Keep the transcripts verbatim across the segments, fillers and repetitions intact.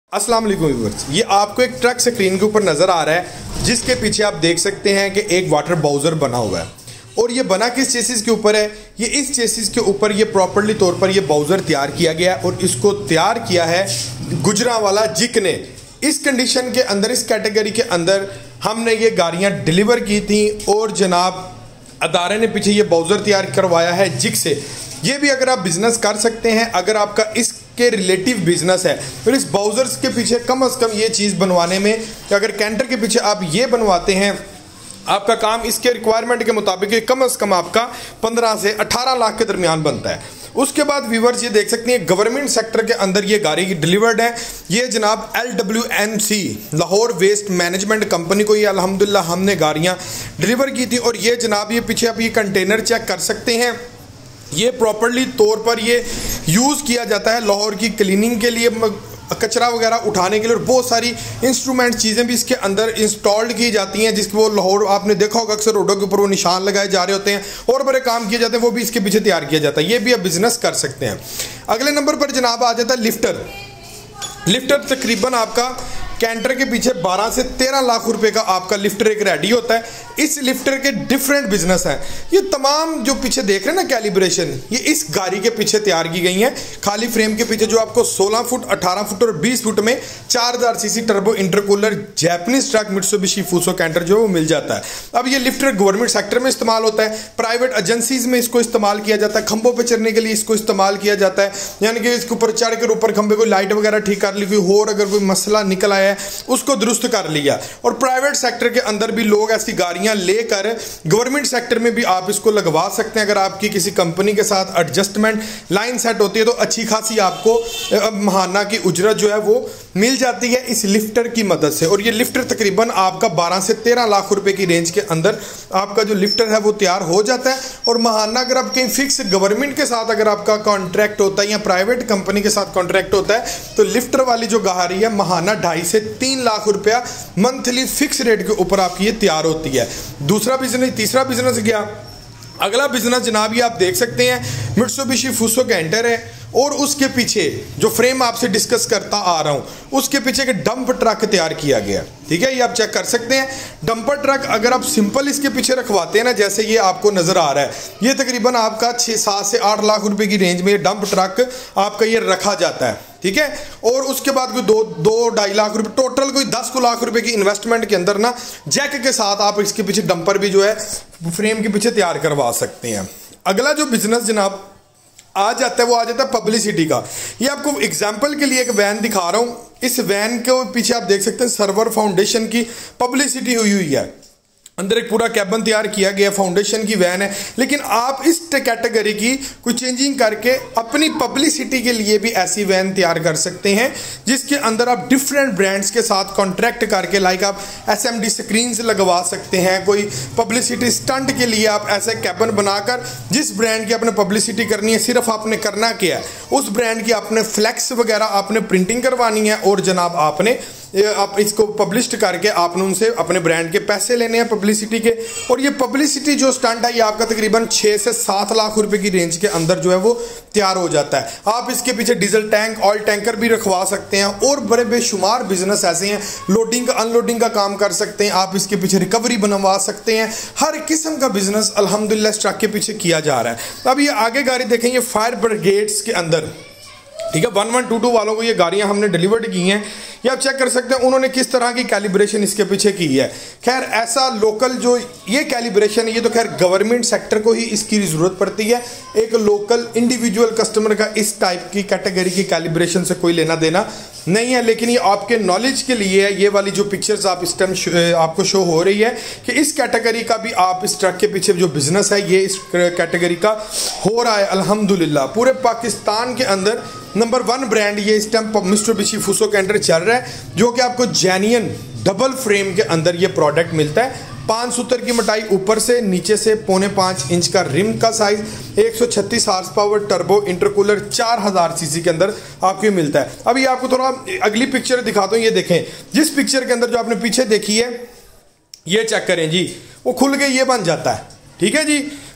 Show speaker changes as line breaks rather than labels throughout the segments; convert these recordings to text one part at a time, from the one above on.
अस्सलाम वालेकुम व्यूअर्स, ये आपको एक ट्रक स्क्रीन के ऊपर नज़र आ रहा है जिसके पीछे आप देख सकते हैं कि एक वाटर बाउजर बना हुआ है। और ये बना किस चेसिस के ऊपर है? ये इस चेसिस के ऊपर ये प्रॉपर्ली तौर पर ये बाउजर तैयार किया गया है और इसको तैयार किया है गुजरांवाला जिक ने। इस कंडीशन के अंदर, इस कैटेगरी के अंदर हमने ये गाड़ियाँ डिलीवर की थी और जनाब अदारे ने पीछे ये बाउजर तैयार करवाया है जिक से। ये भी अगर आप बिजनेस कर सकते हैं, अगर आपका इसके रिलेटिव बिजनेस है, फिर इस बाउजर्स के पीछे कम अज़ कम ये चीज़ बनवाने में, अगर कैंटर के पीछे आप ये बनवाते हैं, आपका काम इसके रिक्वायरमेंट के मुताबिक कम अज़ कम आपका पंद्रह से अठारह लाख के दरमियान बनता है। उसके बाद व्यूवर्स ये देख सकते हैं गवर्नमेंट सेक्टर के अंदर ये गाड़ी डिलीवर्ड है। ये जनाब L W N C Lahore west management company को ये अल्हम्दुलिल्लाह हमने गाड़ियाँ डिलीवर की थी। और ये जनाब ये पीछे आप ये कंटेनर चेक कर सकते हैं, ये प्रॉपर्ली तौर पर ये यूज़ किया जाता है लाहौर की क्लीनिंग के लिए, कचरा वगैरह उठाने के लिए, और बहुत सारी इंस्ट्रूमेंट चीज़ें भी इसके अंदर इंस्टॉल्ड की जाती हैं जिसको वो लाहौर आपने देखा होगा अक्सर रोडों के ऊपर वो निशान लगाए जा रहे होते हैं और बड़े काम किए जाते हैं, वो भी इसके पीछे तैयार किया जाता है। ये भी आप बिजनेस कर सकते हैं। अगले नंबर पर जनाब आ जाता है लिफ्टर। लिफ्टर तकरीबन आपका कैंटर के पीछे बारह से तेरह लाख रुपए का आपका लिफ्टर एक रेडी होता है। इस लिफ्टर के डिफरेंट बिजनेस हैं। ये तमाम जो पीछे देख रहे हैं ना कैलिब्रेशन, ये इस गाड़ी के पीछे तैयार की गई हैं। खाली फ्रेम के पीछे जो आपको सोलह फुट, अठारह फुट और बीस फुट में चार हज़ार CC turbo intercooler Japanese truck Mitsubishi Fuso Canter जो है वो मिल जाता है। अब ये लिफ्टर गवर्नमेंट सेक्टर में इस्तेमाल होता है, प्राइवेट एजेंसीज में इसको इस्तेमाल किया जाता है, खंभों पर चढ़ने के लिए इसको इस्तेमाल किया जाता है, यानी कि इसके ऊपर चढ़ कर ऊपर खंभे को लाइट वगैरह ठीक कर ली, कोई और अगर कोई मसला निकल आया है उसको दुरुस्त कर लिया। और प्राइवेट सेक्टर के अंदर भी लोग ऐसी गाड़ियां लेकर गवर्नमेंट सेक्टर में भी आप इसको लगवा सकते हैं। अगर आपकी किसी कंपनी के साथ एडजस्टमेंट लाइन सेट होती है तो अच्छी खासी आपको महाना की उजरत जो है वो मिल जाती है इस लिफ्टर की मदद से। और ये लिफ्टर तकरीबन आपका बारह से तेरह लाख रुपए की रेंज के अंदर आपका जो लिफ्टर है वो तैयार हो जाता है। और महाना अगर आप कहीं फिक्स गवर्नमेंट के साथ अगर आपका कॉन्ट्रैक्ट होता है या प्राइवेट कंपनी के साथ कॉन्ट्रैक्ट होता है तो लिफ्टर वाली जो गाड़ी है महाना ढाई से तीन लाख रुपया मंथली फिक्स रेट के ऊपर आपकी ये तैयार होती है। दूसरा बिजनेस, तीसरा बिजनेस गया। अगला बिजनेस जनाब ये आप देख सकते हैं मित्सुबिशी फूसो कैंटर है और उसके पीछे जो फ्रेम आपसे डिस्कस करता आ रहा हूं उसके पीछे एक डंप ट्रक तैयार किया गया। ठीक है, ये आप चेक कर सकते हैं। डंपर ट्रक अगर आप सिंपल इसके पीछे रखवाते हैं ना, जैसे ये आपको नजर आ रहा है, ये तकरीबन आपका छः सात से आठ लाख रुपए की रेंज में डंप ट्रक आपका ये रखा जाता है। ठीक है, और उसके बाद कोई दो दो ढाई लाख रुपए, टोटल कोई दस को लाख रुपए की इन्वेस्टमेंट के अंदर ना जैक के साथ आप इसके पीछे डंपर भी जो है फ्रेम के पीछे तैयार करवा सकते हैं। अगला जो बिजनेस जनाब आ जाता है वो आ जाता है पब्लिसिटी का। ये आपको एग्जाम्पल के लिए एक वैन दिखा रहा हूँ। इस वैन के पीछे आप देख सकते हैं सर्वर फाउंडेशन की पब्लिसिटी हुई हुई है, अंदर एक पूरा कैबिन तैयार किया गया, फाउंडेशन की वैन है। लेकिन आप इस कैटेगरी की कोई चेंजिंग करके अपनी पब्लिसिटी के लिए भी ऐसी वैन तैयार कर सकते हैं जिसके अंदर आप डिफरेंट ब्रांड्स के साथ कॉन्ट्रैक्ट करके, लाइक आप एस एम डी स्क्रीन्स लगवा सकते हैं। कोई पब्लिसिटी स्टंट के लिए आप ऐसे कैबिन बनाकर जिस ब्रांड की आपने पब्लिसिटी करनी है, सिर्फ आपने करना क्या है, उस ब्रांड की आपने फ्लैक्स वगैरह आपने प्रिंटिंग करवानी है और जनाब आपने आप इसको पब्लिश करके आपने उनसे अपने ब्रांड के पैसे लेने हैं पब्लिसिटी के। और ये पब्लिसिटी जो स्टंट है ये आपका तकरीबन छः से सात लाख रुपए की रेंज के अंदर जो है वो तैयार हो जाता है। आप इसके पीछे डीजल टैंक, ऑयल टैंकर भी रखवा सकते हैं और बड़े बेशुमार बिजनेस ऐसे हैं, लोडिंग का अनलोडिंग का काम कर सकते हैं, आप इसके पीछे रिकवरी बनवा सकते हैं। हर किस्म का बिजनेस अल्हम्दुलिल्लाह इस ट्रक के पीछे किया जा रहा है। अब ये आगे गाड़ी देखेंगे फायर ब्रिगेड्स के अंदर। ठीक है, वन वन टू टू वालों को ये गाड़ियां हमने डिलीवर्ड की हैं। ये आप चेक कर सकते हैं उन्होंने किस तरह की कैलिब्रेशन इसके पीछे की है। खैर ऐसा लोकल जो ये कैलिब्रेशन है ये तो खैर गवर्नमेंट सेक्टर को ही इसकी ज़रूरत पड़ती है। एक लोकल इंडिविजुअल कस्टमर का इस टाइप की कैटेगरी की कैलिब्रेशन से कोई लेना देना नहीं है। लेकिन ये आपके नॉलेज के लिए है। ये वाली जो पिक्चर्स आप इस टाइम आपको शो हो रही है कि इस कैटेगरी का भी आप इस ट्रक के पीछे जो बिजनेस है ये इस कैटेगरी का हो रहा है अल्हम्दुलिल्लाह। पूरे पाकिस्तान के अंदर नंबर वन ब्रांड ये इस टाइम मित्सुबिशी फूसो कैंटर चल रहा है, जो कि आपको जेन्युइन डबल फ्रेम के अंदर ये प्रोडक्ट मिलता है। पाँच सूत्र की मोटाई ऊपर से, नीचे से पौने पाँच इंच का रिम का साइज, एक सौ छत्तीस हार्स पावर टर्बो इंटरकूलर चार हज़ार सीसी के अंदर आपको मिलता है। अभी आपको थोड़ा अगली पिक्चर दिखाता हूँ। ये देखें, जिस पिक्चर के अंदर जो आपने पीछे देखी है ये चेक करें जी, वो खुल के ये बन जाता है। ठीक है जी,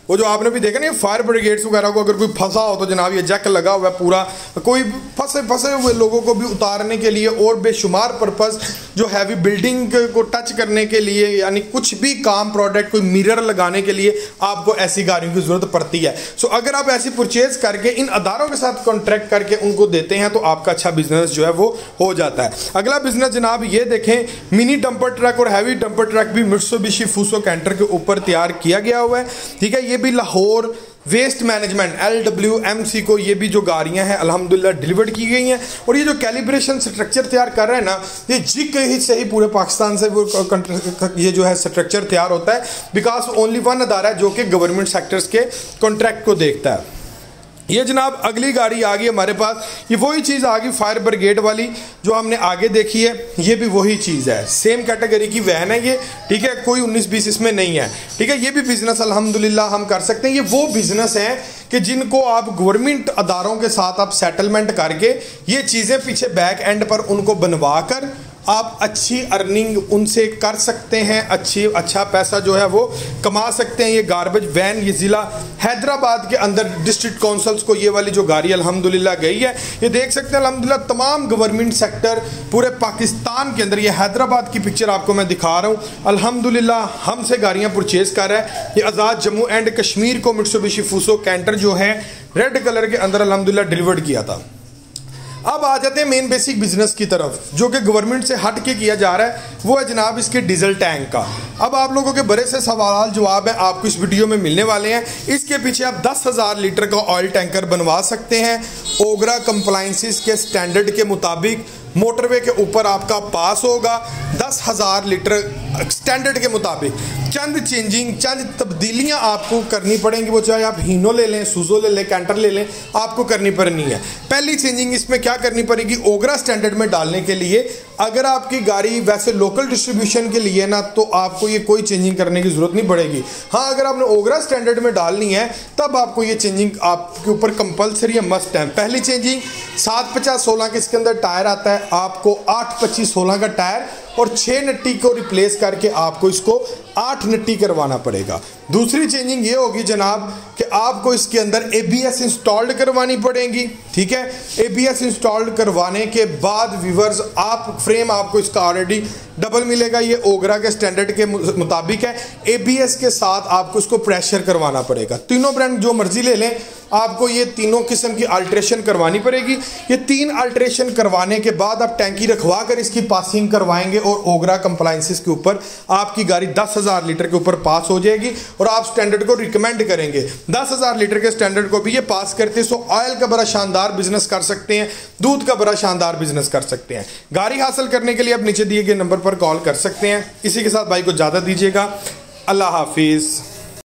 वो जो आपने भी देखा ना फायर ब्रिगेड्स वगैरह को अगर कोई फंसा हो तो जनाब ये जैक लगा हुआ है पूरा, कोई फंसे फंसे हुए लोगों को भी उतारने के लिए और बेशुमार पर्पस जो हैवी बिल्डिंग को टच करने के लिए, यानी कुछ भी काम प्रोडक्ट कोई मिरर लगाने के लिए आपको ऐसी गाड़ियों की जरूरत पड़ती है। सो अगर आप ऐसी परचेज करके इन अदारों के साथ कॉन्ट्रैक्ट करके उनको देते हैं तो आपका अच्छा बिजनेस जो है वो हो जाता है। अगला बिजनेस जनाब ये देखें, मिनी डंपर ट्रक और हैवी डंपर ट्रक भी मित्सुबिशी फुसो कैंटर के ऊपर तैयार किया गया हुआ है, ठीक है। ये भी Lahore west management L W M C को ये भी जो गाड़ियां हैं अल्हम्दुलिल्लाह डिलीवर्ड की गई हैं। और ये जो कैलिब्रेशन स्ट्रक्चर तैयार कर रहे हैं ना, ये जिक ही से ही पूरे पाकिस्तान से वो ये जो है स्ट्रक्चर तैयार होता है, बिकॉज ओनली वन अदारा है जो कि गवर्नमेंट सेक्टर्स के कॉन्ट्रैक्ट को देखता है। ये जनाब अगली गाड़ी आ गई हमारे पास, ये वही चीज़ आ गई फायर ब्रिगेड वाली जो हमने आगे देखी है, ये भी वही चीज़ है, सेम कैटेगरी की वैन है ये, ठीक है। कोई उन्नीस बीस इसमें नहीं है, ठीक है। ये भी बिजनेस अल्हम्दुलिल्लाह हम कर सकते हैं। ये वो बिजनेस है कि जिनको आप गवर्नमेंट अदारों के साथ आप सेटलमेंट करके ये चीज़ें पीछे बैक एंड पर उनको बनवा कर आप अच्छी अर्निंग उनसे कर सकते हैं, अच्छी अच्छा पैसा जो है वो कमा सकते हैं। ये गार्बेज वैन ये ज़िला हैदराबाद के अंदर डिस्ट्रिक्ट काउंसिल्स को ये वाली जो गाड़ी अल्हम्दुलिल्लाह गई है, ये देख सकते हैं अल्हम्दुलिल्लाह तमाम गवर्नमेंट सेक्टर पूरे पाकिस्तान के अंदर, ये हैदराबाद की पिक्चर आपको मैं दिखा रहा हूँ, अल्हम्दुलिल्लाह हमसे गाड़ियाँ परचेज कर रहा है। ये आज़ाद जम्मू एंड कश्मीर को मित्सुबिशी फुसो कैंटर जो है रेड कलर के अंदर अल्हम्दुलिल्लाह डिलीवर्ड किया था। अब आ जाते हैं मेन बेसिक बिजनेस की तरफ जो कि गवर्नमेंट से हट के किया जा रहा है, वो है जनाब इसके डीजल टैंक का। अब आप लोगों के बड़े से सवाल जवाब है आपको इस वीडियो में मिलने वाले हैं। इसके पीछे आप दस हज़ार लीटर का ऑयल टैंकर बनवा सकते हैं ओगरा कंप्लाइंसेस के स्टैंडर्ड के मुताबिक, मोटरवे के ऊपर आपका पास होगा दस हज़ार लीटर स्टैंडर्ड के मुताबिक। चंद चेंजिंग चंद तब्दीलियां आपको करनी पड़ेंगी, वो चाहे आप हीनो ले लें, सुजो ले लें, कैंटर ले लें, आपको करनी पड़नी है। पहली चेंजिंग इसमें क्या करनी पड़ेगी, ओगरा स्टैंडर्ड में डालने के लिए अगर आपकी गाड़ी वैसे लोकल डिस्ट्रीब्यूशन के लिए ना तो आपको ये कोई चेंजिंग करने की ज़रूरत नहीं पड़ेगी। हाँ, अगर आपने ओगरा स्टैंडर्ड में डालनी है तब आपको ये चेंजिंग आपके ऊपर कंपलसरी है, मस्ट है। पहली चेंजिंग सात पचास सोलह के इसके अंदर टायर आता है, आपको आठ पच्चीस सोलह का टायर और छः नट्टी को रिप्लेस करके आपको इसको आठ नट्टी करवाना पड़ेगा। दूसरी चेंजिंग ये होगी जनाब कि आपको इसके अंदर ए बी एस इंस्टॉल्ड करवानी पड़ेगी, ठीक है। ए बी एस इंस्टॉल्ड करवाने के बाद व्यूअर्स आप फ्रेम आपको इसका ऑलरेडी डबल मिलेगा, ये ओगरा के स्टैंडर्ड के मुताबिक है। ए बी एस के साथ आपको इसको प्रेशर करवाना पड़ेगा। तीनों ब्रांड जो मर्जी ले लें, आपको ये तीनों किस्म की अल्ट्रेशन करवानी पड़ेगी। ये तीन अल्ट्रेशन करवाने के बाद आप टैंकी रखवा कर इसकी पासिंग करवाएंगे और ओगरा कंप्लाइंसेस के ऊपर आपकी गाड़ी दस हज़ार लीटर के ऊपर पास हो जाएगी और आप स्टैंडर्ड को रिकमेंड करेंगे। दस हज़ार लीटर के स्टैंडर्ड को भी ये पास करते हैं। सो ऑयल का बड़ा शानदार बिजनेस कर सकते हैं, दूध का बड़ा शानदार बिजनेस कर सकते हैं। गाड़ी हासिल करने के लिए आप नीचे दिए गए नंबर पर कॉल कर सकते हैं। इसी के साथ भाई को ज़्यादा दीजिएगा। अल्लाह हाफिज़।